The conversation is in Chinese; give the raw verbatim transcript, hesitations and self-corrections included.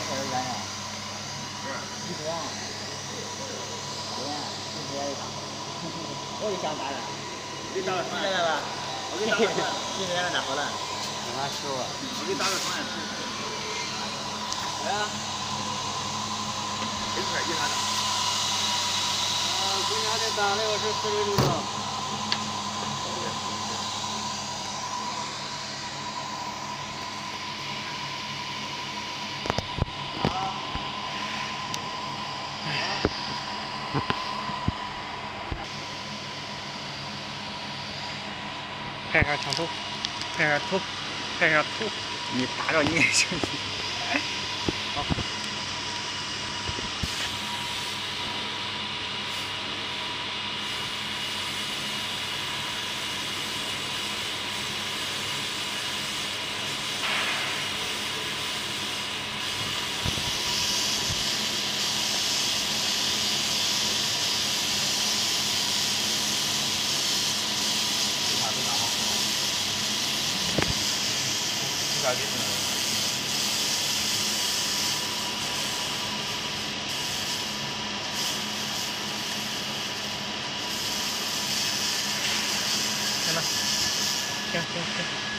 开始远了。一多啊。对呀，一多一打。我就想打了。你打了传来吧？我给你打了传。你这两个打好了。你妈说啊。我给你打个传。对啊。这块一打的。啊，今天这打的我是四十多少。 拍下枪头，拍下头，拍下头。 你打着你也行。好。 咋地？行了，行行行。